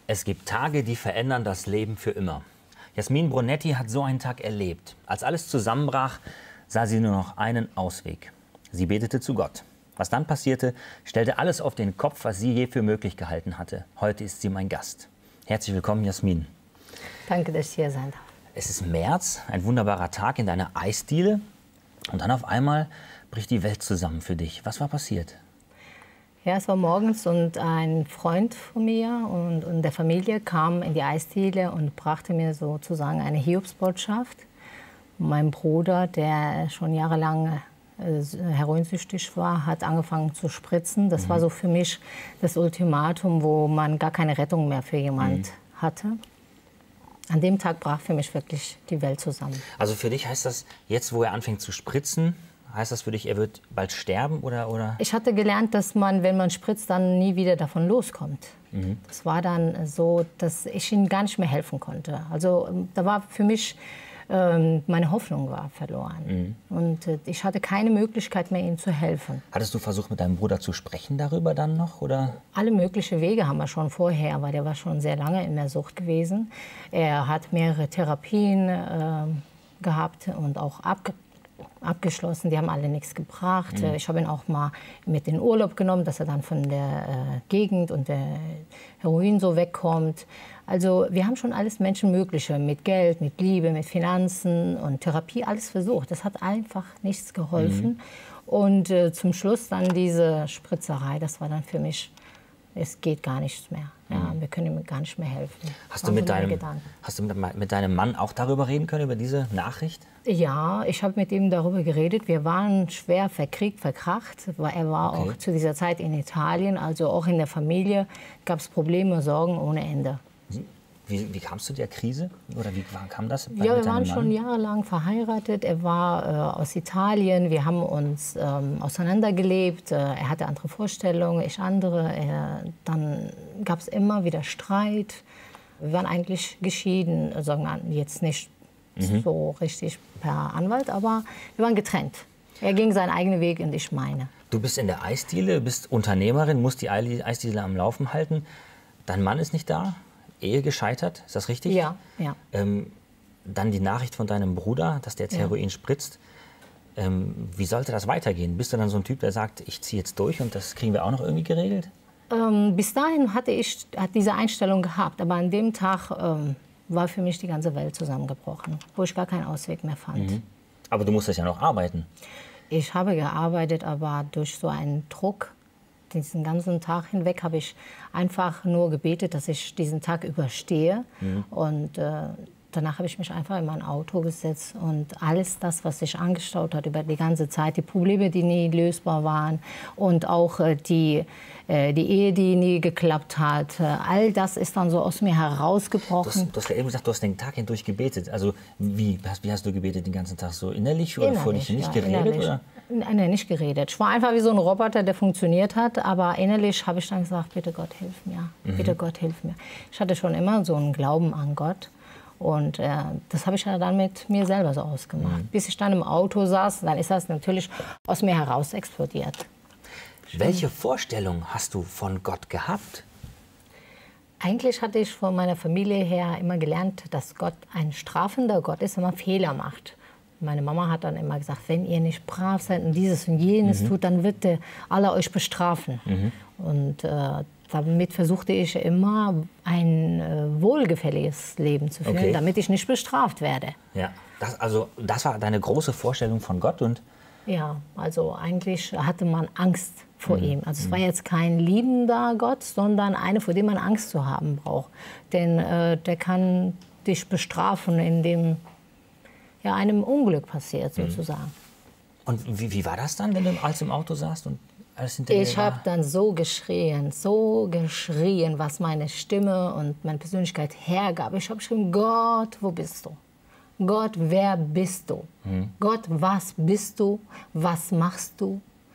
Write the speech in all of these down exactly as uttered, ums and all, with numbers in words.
Es gibt Tage, die verändern das Leben für immer. Jasmin Brunetti hat so einen Tag erlebt. Als alles zusammenbrach, sah sie nur noch einen Ausweg. Sie betete zu Gott. Was dann passierte, stellte alles auf den Kopf, was sie je für möglich gehalten hatte. Heute ist sie mein Gast. Herzlich willkommen, Jasmin. Danke, dass ich hier sein darf. Es ist März, ein wunderbarer Tag in deiner Eisdiele. Und dann auf einmal bricht die Welt zusammen für dich. Was war passiert? Ja, es war morgens und ein Freund von mir und, und der Familie kam in die Eisdiele und brachte mir sozusagen eine Hiobsbotschaft. Mein Bruder, der schon jahrelang äh, heroinsüchtig war, hat angefangen zu spritzen. Das mhm. war so für mich das Ultimatum, wo man gar keine Rettung mehr für jemand mhm. hatte. An dem Tag brach für mich wirklich die Welt zusammen. Also für dich heißt das, jetzt wo er anfängt zu spritzen, heißt das für dich, er wird bald sterben? Oder, oder? Ich hatte gelernt, dass man, wenn man spritzt, dann nie wieder davon loskommt. Mhm. Das war dann so, dass ich ihm gar nicht mehr helfen konnte. Also da war für mich, ähm, meine Hoffnung war verloren. Mhm. Und äh, ich hatte keine Möglichkeit mehr, ihm zu helfen. Hattest du versucht, mit deinem Bruder zu sprechen darüber dann noch? Oder? Alle möglichen Wege haben wir schon vorher, aber der war schon sehr lange in der Sucht gewesen. Er hat mehrere Therapien äh, gehabt und auch abgegeben. abgeschlossen, die haben alle nichts gebracht. Mhm. Ich habe ihn auch mal mit in den Urlaub genommen, dass er dann von der äh, Gegend und der Heroin so wegkommt. Also wir haben schon alles Menschenmögliche mit Geld, mit Liebe, mit Finanzen und Therapie, alles versucht. Das hat einfach nichts geholfen. Mhm. Und äh, zum Schluss dann diese Spritzerei, das war dann für mich, es geht gar nichts mehr. Ja, mhm. Wir können ihm gar nicht mehr helfen. Hast du, mit deinem, hast du mit, mit deinem Mann auch darüber reden können, über diese Nachricht? Ja, ich habe mit ihm darüber geredet. Wir waren schwer verkriegt, verkracht. Er war okay. auch zu dieser Zeit in Italien, also auch in der Familie gab es Probleme, Sorgen ohne Ende. Wie, wie kamst du der Krise? Oder wie kam das? Ja, wir waren schon jahrelang verheiratet. Er war äh, aus Italien. Wir haben uns ähm, auseinandergelebt. Äh, er hatte andere Vorstellungen, ich andere. Er, dann gab es immer wieder Streit. Wir waren eigentlich geschieden, also jetzt nicht mhm. so richtig per Anwalt, aber wir waren getrennt. Er ging seinen eigenen Weg und ich meine. Du bist in der Eisdiele, bist Unternehmerin, musst die Eisdiele am Laufen halten. Dein Mann ist nicht da? Ehe gescheitert, ist das richtig? Ja, ja. Ähm, dann die Nachricht von deinem Bruder, dass der jetzt ja. Heroin spritzt. Ähm, wie sollte das weitergehen? Bist du dann so ein Typ, der sagt, ich ziehe jetzt durch und das kriegen wir auch noch irgendwie geregelt? Ähm, bis dahin hatte ich hat diese Einstellung gehabt, aber an dem Tag ähm, war für mich die ganze Welt zusammengebrochen, wo ich gar keinen Ausweg mehr fand. Mhm. Aber du musstest ja noch arbeiten. Ich habe gearbeitet, aber durch so einen Druck, diesen ganzen Tag hinweg habe ich einfach nur gebetet, dass ich diesen Tag überstehe. Mhm. Und äh, danach habe ich mich einfach in mein Auto gesetzt und alles das, was sich angestaut hat über die ganze Zeit, die Probleme, die nie lösbar waren und auch äh, die, äh, die Ehe, die nie geklappt hat, äh, all das ist dann so aus mir herausgebrochen. Du hast, du hast ja eben gesagt, du hast den Tag hindurch gebetet. Also wie, wie hast du gebetet den ganzen Tag? So innerlich oder innerlich, vor dich nicht ja, geredet? Oder? Nein, nicht geredet. Ich war einfach wie so ein Roboter, der funktioniert hat. Aber innerlich habe ich dann gesagt, bitte Gott, hilf mir. Mhm. Bitte Gott, hilf mir. Ich hatte schon immer so einen Glauben an Gott. Und äh, das habe ich ja dann mit mir selber so ausgemacht. Mhm. Bis ich dann im Auto saß, dann ist das natürlich aus mir heraus explodiert. Welche Vorstellung hast du von Gott gehabt? Eigentlich hatte ich von meiner Familie her immer gelernt, dass Gott ein strafender Gott ist, wenn man Fehler macht. Meine Mama hat dann immer gesagt, wenn ihr nicht brav seid und dieses und jenes mhm. tut, dann wird der Allah euch bestrafen. Mhm. Und äh, damit versuchte ich immer ein äh, wohlgefälliges Leben zu führen, okay. damit ich nicht bestraft werde. Ja, das, also das war deine große Vorstellung von Gott? Und ja, also eigentlich hatte man Angst vor mhm. ihm. Also es war jetzt kein liebender Gott, sondern einer, vor dem man Angst zu haben braucht. Denn äh, der kann dich bestrafen, indem ja, einem Unglück passiert, sozusagen. Und wie, wie war das dann, wenn du als im Auto saßt und alles hinter dir war? Ich habe dann so geschrien, so geschrien, was meine Stimme und meine Persönlichkeit hergab. Ich habe geschrien, Gott, wo bist du? Gott, wer bist du? Mhm. Gott, was bist du? Was machst du?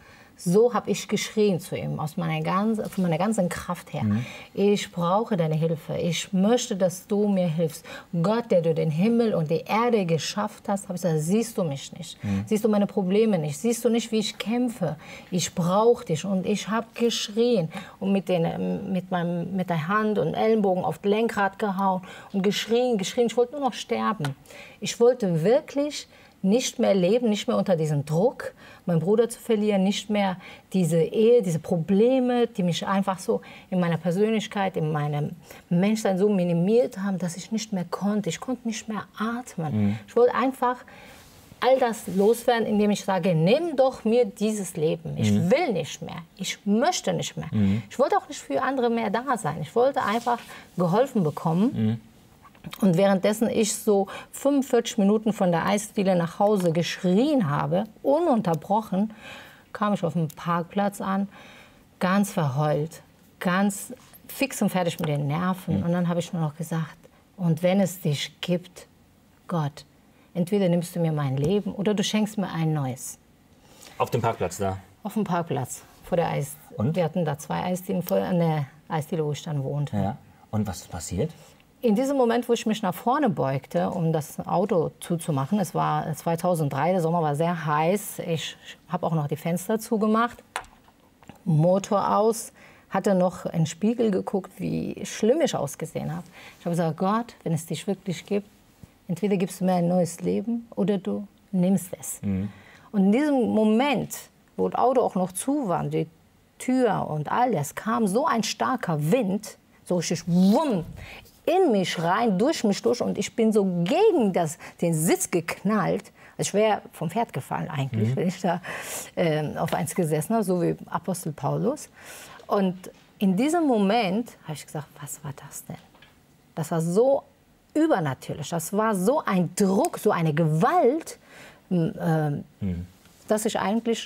So habe ich geschrien zu ihm, aus meiner ganzen, von meiner ganzen Kraft her. Mhm. Ich brauche deine Hilfe. Ich möchte, dass du mir hilfst. Gott, der du den Himmel und die Erde geschafft hast, habe ich gesagt, siehst du mich nicht. Mhm. Siehst du meine Probleme nicht. Siehst du nicht, wie ich kämpfe. Ich brauche dich. Und ich habe geschrien und mit, den, mit, meinem, mit der Hand und Ellenbogen auf das Lenkrad gehauen und geschrien, geschrien. Ich wollte nur noch sterben. Ich wollte wirklich nicht mehr leben, nicht mehr unter diesem Druck, meinen Bruder zu verlieren, nicht mehr diese Ehe, diese Probleme, die mich einfach so in meiner Persönlichkeit, in meinem Menschsein so minimiert haben, dass ich nicht mehr konnte. Ich konnte nicht mehr atmen. Mhm. Ich wollte einfach all das loswerden, indem ich sage, nimm doch mir dieses Leben. Ich mhm. will nicht mehr. Ich möchte nicht mehr. Mhm. Ich wollte auch nicht für andere mehr da sein. Ich wollte einfach geholfen bekommen. Mhm. Und währenddessen ich so fünfundvierzig Minuten von der Eisdiele nach Hause geschrien habe, ununterbrochen, kam ich auf dem Parkplatz an, ganz verheult, ganz fix und fertig mit den Nerven. Mhm. Und dann habe ich nur noch gesagt, und wenn es dich gibt, Gott, entweder nimmst du mir mein Leben oder du schenkst mir ein neues. Auf dem Parkplatz da? Auf dem Parkplatz vor der Eisdiele. Und? Wir hatten da zwei Eisdielen vor der Eisdiele, wo ich dann wohnte. Ja. Und was ist passiert? In diesem Moment, wo ich mich nach vorne beugte, um das Auto zuzumachen, es war zweitausenddrei, der Sommer war sehr heiß, ich habe auch noch die Fenster zugemacht, Motor aus, hatte noch in den Spiegel geguckt, wie schlimm ich ausgesehen habe. Ich habe gesagt, Gott, wenn es dich wirklich gibt, entweder gibst du mir ein neues Leben oder du nimmst es. Mhm. Und in diesem Moment, wo das Auto auch noch zu war, die Tür und alles, kam so ein starker Wind, so richtig wumm, in mich rein, durch mich durch, und ich bin so gegen das, den Sitz geknallt. Also ich wäre vom Pferd gefallen eigentlich, mhm. wenn ich da äh, auf eins gesessen habe, so wie Apostel Paulus. Und in diesem Moment habe ich gesagt, was war das denn? Das war so übernatürlich, das war so ein Druck, so eine Gewalt, äh, mhm. dass ich eigentlich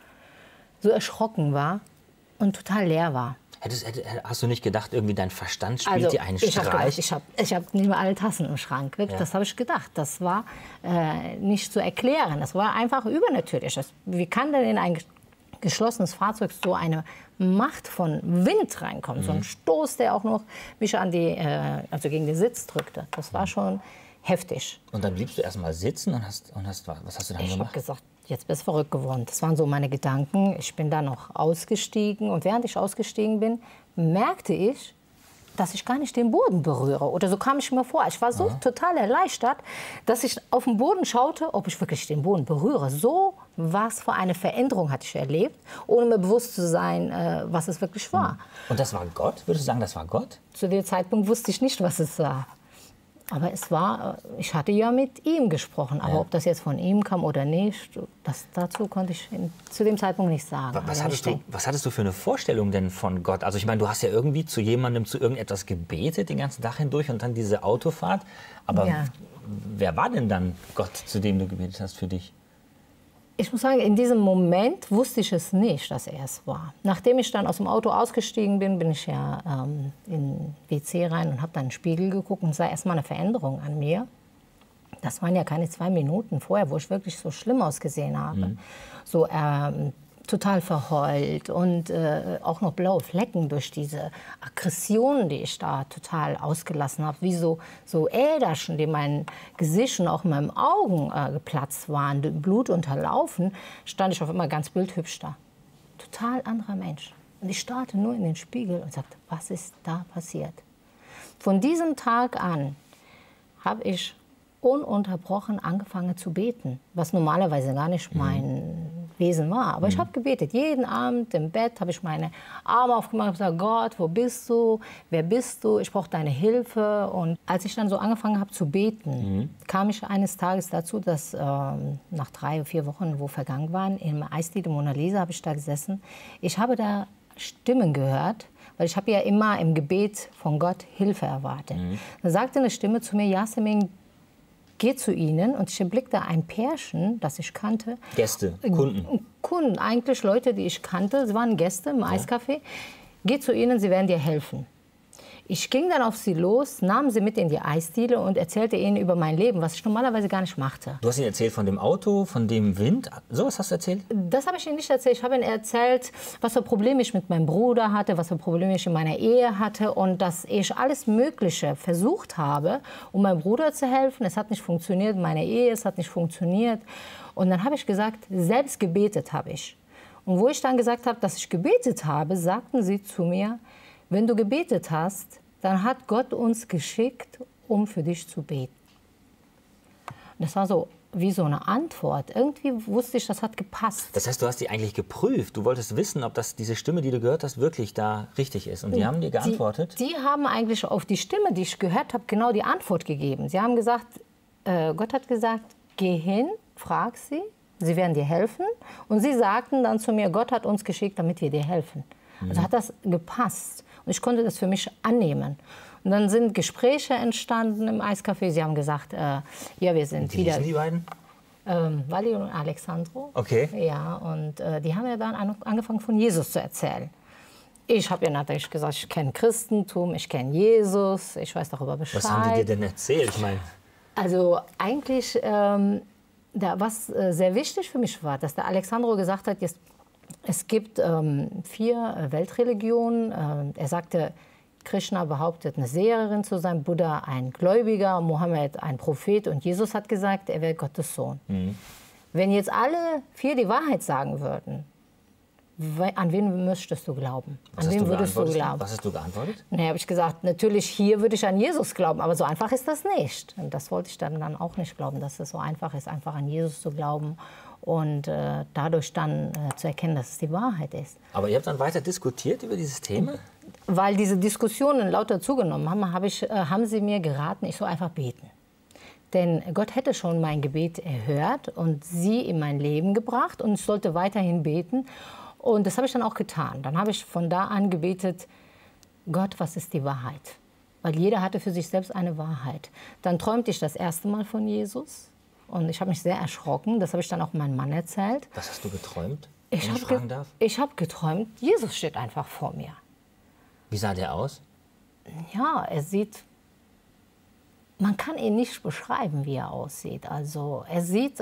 so erschrocken war und total leer war. Hättest, hast du nicht gedacht, irgendwie dein Verstand spielt also, dir einen ich Streich? Hab gedacht, ich habe ich hab nicht mehr alle Tassen im Schrank. Wirklich, ja. Das habe ich gedacht. Das war äh, nicht zu erklären. Das war einfach übernatürlich. Das, wie kann denn in ein geschlossenes Fahrzeug so eine Macht von Wind reinkommen? Mhm. So ein Stoß, der auch noch mich an die, äh, also gegen den Sitz drückte. Das war schon heftig. Und dann bliebst du erst mal sitzen und hast, und hast was hast du dann ich gemacht? Ich habe gesagt, jetzt bist du verrückt geworden. Das waren so meine Gedanken. Ich bin dann noch ausgestiegen. Und während ich ausgestiegen bin, merkte ich, dass ich gar nicht den Boden berühre. Oder so kam ich mir vor. Ich war so ja. total erleichtert, dass ich auf den Boden schaute, ob ich wirklich den Boden berühre. So was für eine Veränderung hatte ich erlebt, ohne mir bewusst zu sein, was es wirklich war. Und das war Gott? Würdest du sagen, das war Gott? Zu dem Zeitpunkt wusste ich nicht, was es war. Aber es war, ich hatte ja mit ihm gesprochen. Aber ja. ob das jetzt von ihm kam oder nicht, das, dazu konnte ich in, zu dem Zeitpunkt nicht sagen. Was hattest, du, was hattest du für eine Vorstellung denn von Gott? Also ich meine, du hast ja irgendwie zu jemandem, zu irgendetwas gebetet den ganzen Tag hindurch und dann diese Autofahrt. Aber ja. wer war denn dann Gott, zu dem du gebetet hast für dich? Ich muss sagen, in diesem Moment wusste ich es nicht, dass er es war. Nachdem ich dann aus dem Auto ausgestiegen bin, bin ich ja ähm, in den W C rein und habe dann in den Spiegel geguckt und sah erst mal eine Veränderung an mir. Das waren ja keine zwei Minuten vorher, wo ich wirklich so schlimm ausgesehen habe. Mhm. So ähm, total verheult und äh, auch noch blaue Flecken durch diese Aggressionen, die ich da total ausgelassen habe. Wie so, so Äderchen, die in meinem Gesicht und auch in meinen Augen äh, geplatzt waren, Blut unterlaufen, stand ich auf einmal ganz bildhübsch da. Total anderer Mensch. Und ich starrte nur in den Spiegel und sagte, was ist da passiert? Von diesem Tag an habe ich ununterbrochen angefangen zu beten, was normalerweise gar nicht mein Wesen war. Aber mhm. ich habe gebetet. Jeden Abend im Bett habe ich meine Arme aufgemacht und gesagt, Gott, wo bist du? Wer bist du? Ich brauche deine Hilfe. Und als ich dann so angefangen habe zu beten, mhm. kam ich eines Tages dazu, dass ähm, nach drei, vier Wochen, wo vergangen waren, im Eisdiele Mona Lisa habe ich da gesessen. Ich habe da Stimmen gehört, weil ich habe ja immer im Gebet von Gott Hilfe erwartet. Mhm. Da sagte eine Stimme zu mir, Yasemin, geh zu ihnen, und ich erblickte ein Pärchen, das ich kannte. Gäste, Kunden? Kunden, eigentlich Leute, die ich kannte. Sie waren Gäste im Eiscafé. Geh zu ihnen, sie werden dir helfen. Ich ging dann auf sie los, nahm sie mit in die Eisdiele und erzählte ihnen über mein Leben, was ich normalerweise gar nicht machte. Du hast ihnen erzählt von dem Auto, von dem Wind, sowas hast du erzählt? Das habe ich ihnen nicht erzählt. Ich habe ihnen erzählt, was für Probleme ich mit meinem Bruder hatte, was für Probleme ich in meiner Ehe hatte und dass ich alles Mögliche versucht habe, um meinem Bruder zu helfen. Es hat nicht funktioniert, meine Ehe, es hat nicht funktioniert. Und dann habe ich gesagt, selbst gebetet habe ich. Und wo ich dann gesagt habe, dass ich gebetet habe, sagten sie zu mir, wenn du gebetet hast, dann hat Gott uns geschickt, um für dich zu beten. Und das war so wie so eine Antwort. Irgendwie wusste ich, das hat gepasst. Das heißt, du hast die eigentlich geprüft. Du wolltest wissen, ob das, diese Stimme, die du gehört hast, wirklich da richtig ist. Und die haben dir geantwortet? Die, die haben eigentlich auf die Stimme, die ich gehört habe, genau die Antwort gegeben. Sie haben gesagt, äh, Gott hat gesagt, geh hin, frag sie, sie werden dir helfen. Und sie sagten dann zu mir, Gott hat uns geschickt, damit wir dir helfen. Mhm. Also hat das gepasst. Und ich konnte das für mich annehmen. Und dann sind Gespräche entstanden im Eiscafé. Sie haben gesagt, äh, ja, wir sind Wie wieder... hießen die beiden? Ähm, Wally und Alexandro. Okay. Ja, und äh, die haben ja dann an, angefangen, von Jesus zu erzählen. Ich habe ja natürlich gesagt, ich kenne Christentum, ich kenne Jesus, ich weiß darüber Bescheid. Was haben die dir denn erzählt? Ich meine... Also eigentlich, ähm, da, was äh, sehr wichtig für mich war, dass der Alexandro gesagt hat, jetzt, es gibt ähm, vier äh, Weltreligionen. Äh, er sagte, Krishna behauptet, eine Seherin zu sein, Buddha ein Gläubiger, Mohammed ein Prophet und Jesus hat gesagt, er wäre Gottes Sohn. Mhm. Wenn jetzt alle vier die Wahrheit sagen würden, an wen möchtest du glauben? Was an wen du würdest du glauben? Was hast du geantwortet? Nee, habe ich gesagt, natürlich hier würde ich an Jesus glauben, aber so einfach ist das nicht. Und das wollte ich dann, dann auch nicht glauben, dass es so einfach ist, einfach an Jesus zu glauben und äh, dadurch dann äh, zu erkennen, dass es die Wahrheit ist. Aber ihr habt dann weiter diskutiert über dieses Thema? Weil diese Diskussionen lauter zugenommen haben, hab ich, äh, haben sie mir geraten, ich soll einfach beten. Denn Gott hätte schon mein Gebet erhört und sie in mein Leben gebracht und ich sollte weiterhin beten. Und das habe ich dann auch getan. Dann habe ich von da an gebetet, Gott, was ist die Wahrheit? Weil jeder hatte für sich selbst eine Wahrheit. Dann träumte ich das erste Mal von Jesus und ich habe mich sehr erschrocken. Das habe ich dann auch meinem Mann erzählt. Was hast du geträumt, ich wenn ich habe fragen darf? Ich habe geträumt, Jesus steht einfach vor mir. Wie sah der aus? Ja, er sieht, man kann ihn nicht beschreiben, wie er aussieht. Also er sieht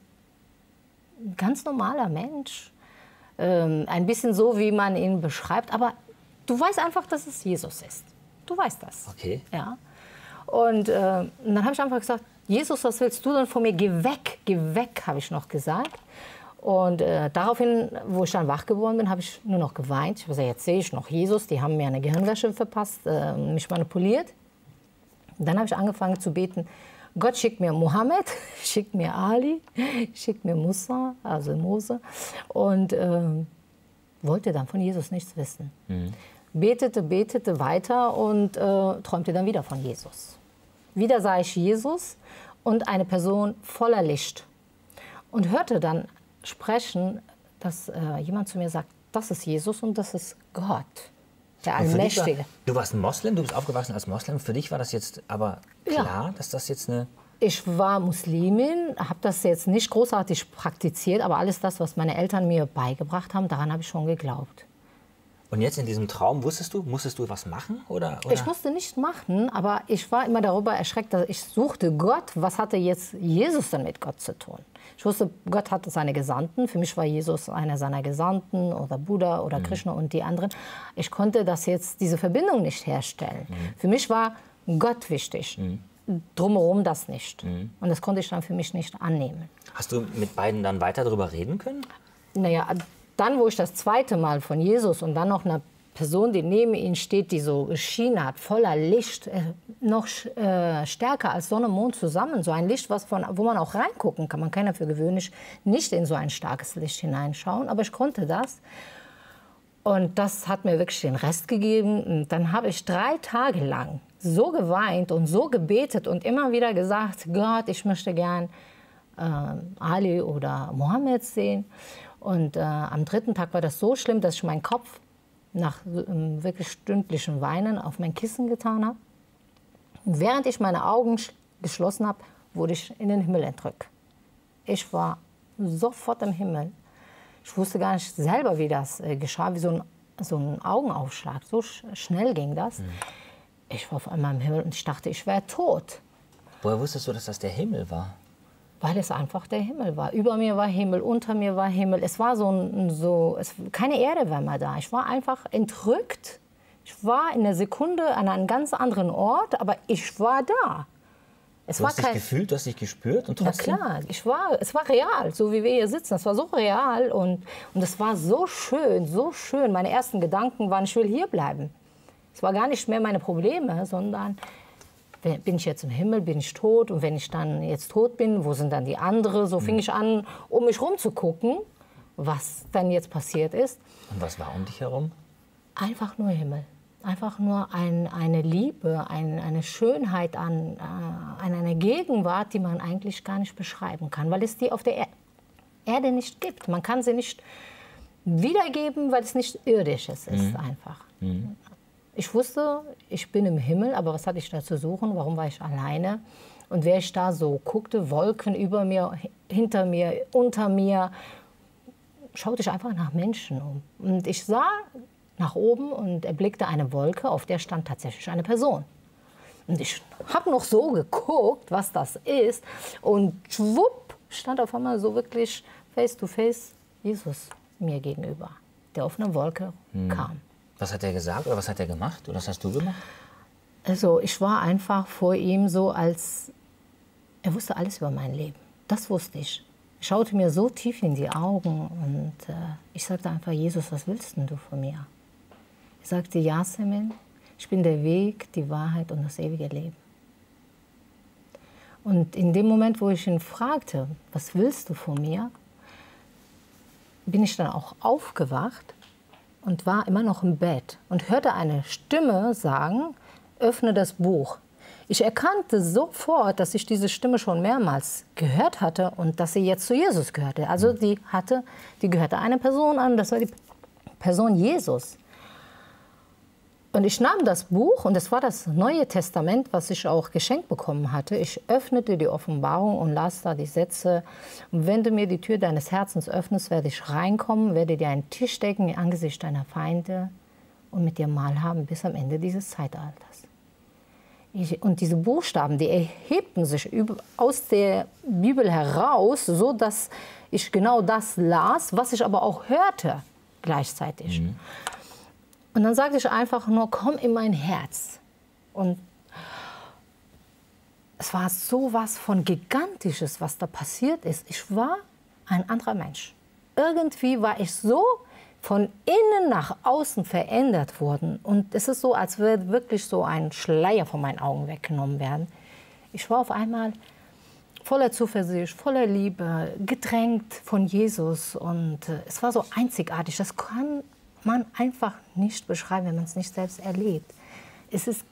ein ganz normaler Mensch. Ähm, ein bisschen so, wie man ihn beschreibt. Aber du weißt einfach, dass es Jesus ist. Du weißt das. Okay. Ja. Und äh, dann habe ich einfach gesagt, Jesus, was willst du denn von mir? Geh weg, geh weg, habe ich noch gesagt. Und äh, daraufhin, wo ich dann wach geworden bin, habe ich nur noch geweint. Ich habe gesagt, jetzt sehe ich noch Jesus. Die haben mir eine Gehirnwäsche verpasst, äh, mich manipuliert. Und dann habe ich angefangen zu beten, Gott schickt mir Mohammed, schickt mir Ali, schickt mir Musa, also Mose. Und äh, wollte dann von Jesus nichts wissen. Mhm. Betete, betete weiter und äh, träumte dann wieder von Jesus. Wieder sah ich Jesus und eine Person voller Licht. Und hörte dann sprechen, dass äh, jemand zu mir sagt, das ist Jesus und das ist Gott, der Allmächtige. War, du warst ein Moslem, du bist aufgewachsen als Moslem. Für dich war das jetzt aber klar, ja, dass das jetzt eine... Ich war Muslimin, habe das jetzt nicht großartig praktiziert, aber alles das, was meine Eltern mir beigebracht haben, daran habe ich schon geglaubt. Und jetzt in diesem Traum, wusstest du, musstest du was machen? Oder, oder? Ich musste nicht machen, aber ich war immer darüber erschreckt, dass ich suchte Gott. Was hatte jetzt Jesus denn mit Gott zu tun? Ich wusste, Gott hatte seine Gesandten. Für mich war Jesus einer seiner Gesandten oder Buddha oder mhm. Krishna und die anderen. Ich konnte das jetzt, diese Verbindung nicht herstellen. Mhm. Für mich war Gott wichtig. Mhm. Drumherum das nicht. Mhm. Und das konnte ich dann für mich nicht annehmen. Hast du mit beiden dann weiter darüber reden können? Naja, dann, wo ich das zweite Mal von Jesus und dann noch eine Person, die neben ihm steht, die so geschienen hat, voller Licht, äh, noch äh, stärker als Sonne und Mond zusammen. So ein Licht, was von, wo man auch reingucken kann. Man kann ja für gewöhnlich nicht in so ein starkes Licht hineinschauen, aber ich konnte das. Und das hat mir wirklich den Rest gegeben. Und dann habe ich drei Tage lang so geweint und so gebetet und immer wieder gesagt, Gott, ich möchte gern äh, Ali oder Mohammed sehen. Und äh, am dritten Tag war das so schlimm, dass ich meinen Kopf nach ähm, wirklich stündlichen Weinen auf mein Kissen getan habe. Und während ich meine Augen geschlossen habe, wurde ich in den Himmel entrückt. Ich war sofort im Himmel. Ich wusste gar nicht selber, wie das äh, geschah, wie so ein, so ein Augenaufschlag. So sch schnell ging das. Mhm. Ich war auf einmal im Himmel und ich dachte, ich wäre tot. Woher wusstest du, dass das der Himmel war? Weil es einfach der Himmel war. Über mir war Himmel, unter mir war Himmel. Es war so, ein, so es, keine Erde war mehr da. Ich war einfach entrückt. Ich war in einer Sekunde an einem ganz anderen Ort, aber ich war da. Es du war hast dich kein, gefühlt, du hast dich gespürt und trotzdem? Na klar, ich war, es war real, so wie wir hier sitzen. Es war so real und, und es war so schön, so schön. Meine ersten Gedanken waren, ich will hier bleiben. Es war gar nicht mehr meine Probleme, sondern bin ich jetzt im Himmel, bin ich tot? Und wenn ich dann jetzt tot bin, wo sind dann die anderen? So fing ich an, um mich rum zu gucken, was dann jetzt passiert ist. Und was war um dich herum? Einfach nur Himmel. Einfach nur ein, eine Liebe, ein, eine Schönheit an, äh, an einer Gegenwart, die man eigentlich gar nicht beschreiben kann, weil es die auf der er Erde nicht gibt. Man kann sie nicht wiedergeben, weil es nicht irdisches ist, mhm. einfach. Mhm. Ich wusste, ich bin im Himmel, aber was hatte ich da zu suchen? Warum war ich alleine? Und wer ich da so guckte, Wolken über mir, hinter mir, unter mir, schaute ich einfach nach Menschen um. Und ich sah nach oben und erblickte eine Wolke, auf der stand tatsächlich eine Person. Und ich habe noch so geguckt, was das ist. Und schwupp, stand auf einmal so wirklich face to face Jesus mir gegenüber, der auf einer Wolke hm. kam. Was hat er gesagt oder was hat er gemacht oder was hast du gemacht? Also ich war einfach vor ihm so, als er wusste alles über mein Leben. Das wusste ich. Er schaute mir so tief in die Augen und äh, ich sagte einfach, Jesus, was willst denn du von mir? Er sagte, Yasemin, ich bin der Weg, die Wahrheit und das ewige Leben. Und in dem Moment, wo ich ihn fragte, was willst du von mir, bin ich dann auch aufgewacht und war immer noch im Bett und hörte eine Stimme sagen, öffne das Buch. Ich erkannte sofort, dass ich diese Stimme schon mehrmals gehört hatte und dass sie jetzt zu Jesus gehörte. Also die, hatte, die gehörte einer Person an, das war die Person Jesus. Und ich nahm das Buch, und es war das Neue Testament, was ich auch geschenkt bekommen hatte. Ich öffnete die Offenbarung und las da die Sätze. Und wenn du mir die Tür deines Herzens öffnest, werde ich reinkommen, werde dir einen Tisch decken im Angesicht deiner Feinde und mit dir Mahl haben bis am Ende dieses Zeitalters. Ich, und diese Buchstaben, die erhebten sich über, aus der Bibel heraus, so dass ich genau das las, was ich aber auch hörte gleichzeitig. Mhm. Und dann sagte ich einfach nur, komm in mein Herz. Und es war so was von Gigantisches, was da passiert ist. Ich war ein anderer Mensch. Irgendwie war ich so von innen nach außen verändert worden. Und es ist so, als würde wirklich so ein Schleier von meinen Augen weggenommen werden. Ich war auf einmal voller Zuversicht, voller Liebe, gedrängt von Jesus. Und äh, es war so einzigartig. Das kann man einfach nicht beschreiben, wenn man es nicht selbst erlebt. Es ist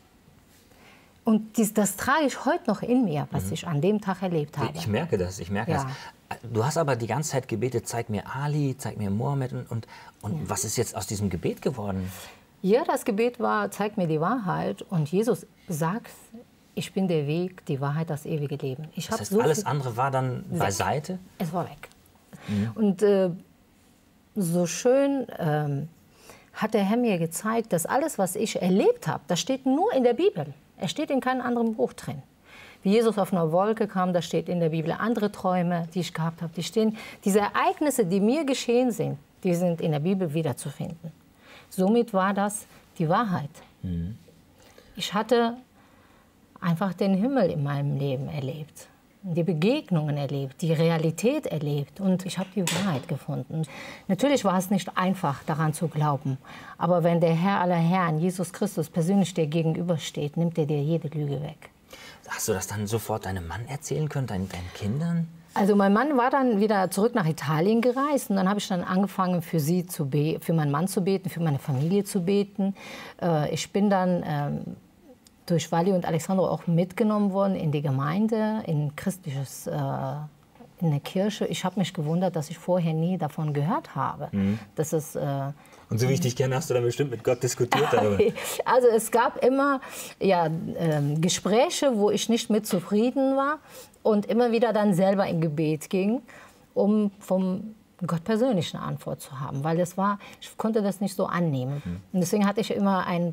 und dies, das trage ich heute noch in mir, was mhm. ich an dem Tag erlebt habe. Ich merke das, ich merke ja. das. Du hast aber die ganze Zeit gebetet, zeig mir Ali, zeig mir Mohammed. Und, und, und ja. was ist jetzt aus diesem Gebet geworden? Ja, das Gebet war, zeig mir die Wahrheit. Und Jesus sagt, ich bin der Weg, die Wahrheit, das ewige Leben. Ich das heißt, so alles andere war dann weg. Beiseite? Es war weg. Mhm. Und äh, so schön ähm, hat der Herr mir gezeigt, dass alles, was ich erlebt habe, das steht nur in der Bibel. Es steht in keinem anderen Buch drin. Wie Jesus auf einer Wolke kam, das steht in der Bibel. Andere Träume, die ich gehabt habe, die stehen. Diese Ereignisse, die mir geschehen sind, die sind in der Bibel wiederzufinden. Somit war das die Wahrheit. Mhm. Ich hatte einfach den Himmel in meinem Leben erlebt. Die Begegnungen erlebt, die Realität erlebt und ich habe die Wahrheit gefunden. Natürlich war es nicht einfach, daran zu glauben, aber wenn der Herr aller Herren, Jesus Christus, persönlich dir gegenübersteht, nimmt er dir jede Lüge weg. Hast du das dann sofort deinem Mann erzählen können, deinen, deinen Kindern? Also mein Mann war dann wieder zurück nach Italien gereist und dann habe ich dann angefangen, für sie zu be für meinen Mann zu beten, für meine Familie zu beten. Äh, ich bin dann ähm, durch Wally und Alexandro auch mitgenommen worden in die Gemeinde, in christliches, äh, in eine Kirche. Ich habe mich gewundert, dass ich vorher nie davon gehört habe. Mhm. Dass es, äh, und so wie ich dich kenne, hast du dann bestimmt mit Gott diskutiert darüber. Also es gab immer ja, äh, Gespräche, wo ich nicht mit zufrieden war und immer wieder dann selber in Gebet ging, um vom Gott persönlich eine Antwort zu haben. Weil das war, ich konnte das nicht so annehmen. Mhm. Und deswegen hatte ich immer ein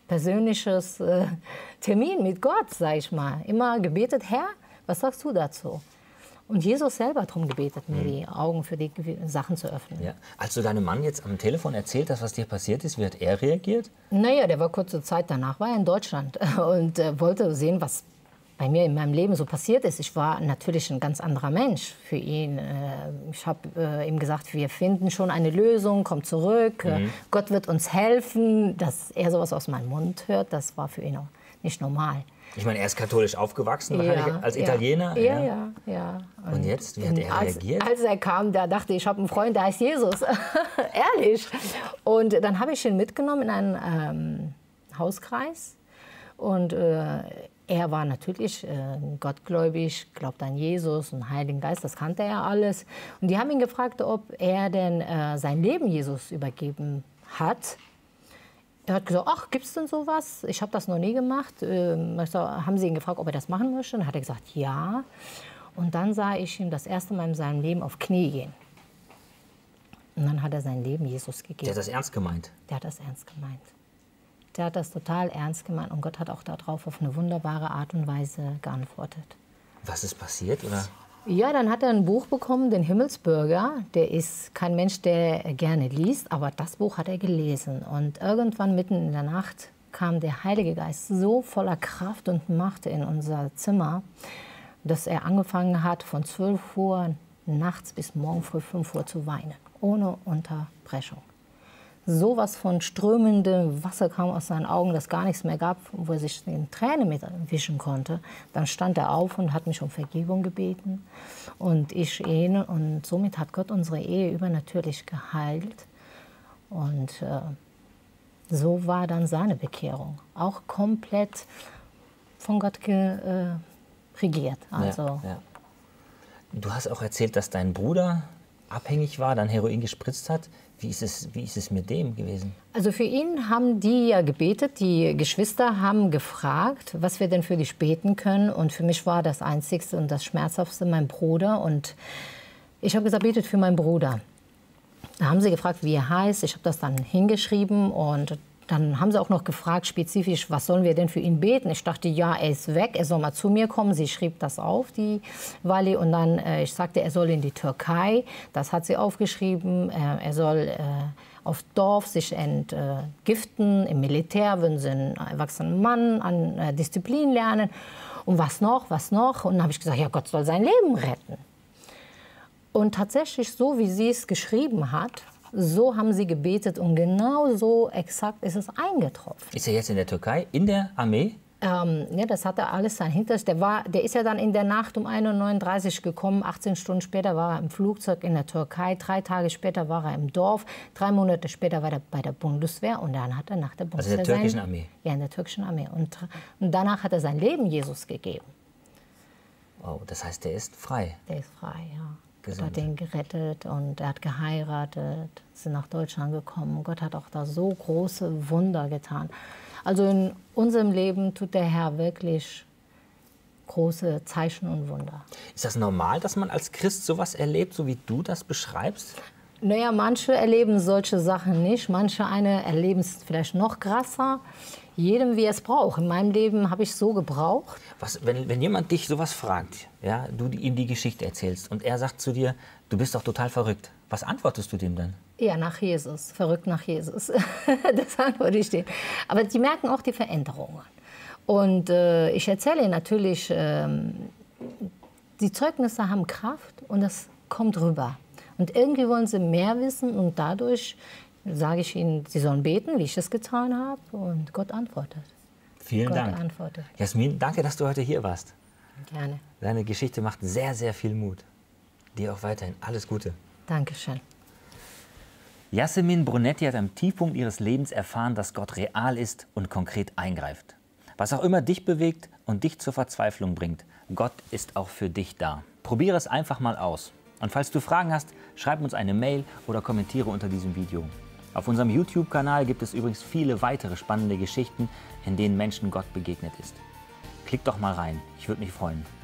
persönliches äh, Termin mit Gott, sag ich mal. Immer gebetet, Herr, was sagst du dazu? Und Jesus selber hat darum gebetet, mir die Augen für die Sachen zu öffnen. Ja. Als du deinem Mann jetzt am Telefon erzählt hast, was dir passiert ist, wie hat er reagiert? Naja, der war kurze Zeit danach, war er in Deutschland und äh, wollte sehen, was bei mir in meinem Leben so passiert ist. Ich war natürlich ein ganz anderer Mensch für ihn. Äh, ich habe äh, ihm gesagt, wir finden schon eine Lösung, komm zurück, mhm. äh, Gott wird uns helfen. Dass er sowas aus meinem Mund hört, das war für ihn auch nicht normal. Ich meine, er ist katholisch aufgewachsen, ja, als ja. Italiener. Ja, ja, ja. Und, Und jetzt, wie hat er als, reagiert? Als er kam, da dachte ich, ich habe einen Freund, der heißt Jesus. Ehrlich. Und dann habe ich ihn mitgenommen in einen ähm, Hauskreis. Und äh, er war natürlich äh, gottgläubig, glaubt an Jesus und Heiligen Geist, das kannte er alles. Und die haben ihn gefragt, ob er denn äh, sein Leben Jesus übergeben hat. Er hat gesagt, ach, gibt es denn sowas? Ich habe das noch nie gemacht. Ähm, so, haben sie ihn gefragt, ob er das machen möchte? Und dann hat er gesagt, ja. Und dann sah ich ihm das erste Mal in seinem Leben auf Knie gehen. Und dann hat er sein Leben Jesus gegeben. Der hat das ernst gemeint? Der hat das ernst gemeint. Der hat das total ernst gemeint. Und Gott hat auch darauf auf eine wunderbare Art und Weise geantwortet. Was ist passiert, oder? Ja, dann hat er ein Buch bekommen, den Himmelsbürger. Der ist kein Mensch, der gerne liest, aber das Buch hat er gelesen. Und irgendwann mitten in der Nacht kam der Heilige Geist so voller Kraft und Macht in unser Zimmer, dass er angefangen hat, von zwölf Uhr nachts bis morgen früh fünf Uhr zu weinen, ohne Unterbrechung. Sowas von strömendem Wasser kam aus seinen Augen, dass gar nichts mehr gab, wo er sich die Tränen mit wischen konnte. Dann stand er auf und hat mich um Vergebung gebeten und ich ihn. Und somit hat Gott unsere Ehe übernatürlich geheilt. Und äh, so war dann seine Bekehrung auch komplett von Gott ge, äh, regiert. Also, ja, ja. Du hast auch erzählt, dass dein Bruder abhängig war, dann Heroin gespritzt hat. Wie ist es, wie ist es mit dem gewesen? Also für ihn haben die ja gebetet, die Geschwister haben gefragt, was wir denn für dich beten können. Und für mich war das Einzigste und das Schmerzhaftste mein Bruder. Und ich habe gesagt, betet für meinen Bruder. Da haben sie gefragt, wie er heißt. Ich habe das dann hingeschrieben und dann haben sie auch noch gefragt, spezifisch, was sollen wir denn für ihn beten? Ich dachte, ja, er ist weg, er soll mal zu mir kommen. Sie schrieb das auf, die Wally. Und dann, äh, ich sagte, er soll in die Türkei. Das hat sie aufgeschrieben. Äh, er soll äh, auf Dorf sich entgiften. Im Militär würden sie einen erwachsenen Mann an äh, Disziplin lernen. Und was noch, was noch? Und dann habe ich gesagt, ja, Gott soll sein Leben retten. Und tatsächlich, so wie sie es geschrieben hat, so haben sie gebetet und genau so exakt ist es eingetroffen. Ist er jetzt in der Türkei, in der Armee? Ähm, ja, das hatte alles sein Hintergrund. Der, war, der ist ja dann in der Nacht um ein Uhr neununddreißig gekommen. achtzehn Stunden später war er im Flugzeug in der Türkei. Drei Tage später war er im Dorf. Drei Monate später war er bei der Bundeswehr. Und dann hat er nach der Bundeswehr... Also in der türkischen sein, Armee? Ja, in der türkischen Armee. Und, und danach hat er sein Leben Jesus gegeben. Oh, das heißt, der ist frei? Der ist frei, ja. Gesund. Gott hat ihn gerettet und er hat geheiratet, sind nach Deutschland gekommen. Gott hat auch da so große Wunder getan. Also in unserem Leben tut der Herr wirklich große Zeichen und Wunder. Ist das normal, dass man als Christ sowas erlebt, so wie du das beschreibst? Naja, manche erleben solche Sachen nicht, manche eine erleben es vielleicht noch krasser. Jedem, wie er es braucht. In meinem Leben habe ich so gebraucht. Was, wenn, wenn jemand dich sowas fragt, ja, du ihm die Geschichte erzählst und er sagt zu dir, du bist doch total verrückt, was antwortest du dem dann? Ja, nach Jesus, verrückt nach Jesus. Das antworte ich denen. Aber die merken auch die Veränderungen. Und äh, ich erzähle ihnen natürlich, äh, die Zeugnisse haben Kraft und das kommt rüber. Und irgendwie wollen sie mehr wissen und dadurch sage ich ihnen, sie sollen beten, wie ich es getan habe, und Gott antwortet. Vielen Gott Dank. Antwortet. Jasmin, danke, dass du heute hier warst. Gerne. Deine Geschichte macht sehr, sehr viel Mut. Dir auch weiterhin alles Gute. Dankeschön. Yasemin Brunetti hat am Tiefpunkt ihres Lebens erfahren, dass Gott real ist und konkret eingreift. Was auch immer dich bewegt und dich zur Verzweiflung bringt, Gott ist auch für dich da. Probiere es einfach mal aus. Und falls du Fragen hast, schreib uns eine Mail oder kommentiere unter diesem Video. Auf unserem YouTube-Kanal gibt es übrigens viele weitere spannende Geschichten, in denen Menschen Gott begegnet ist. Klick doch mal rein, ich würde mich freuen.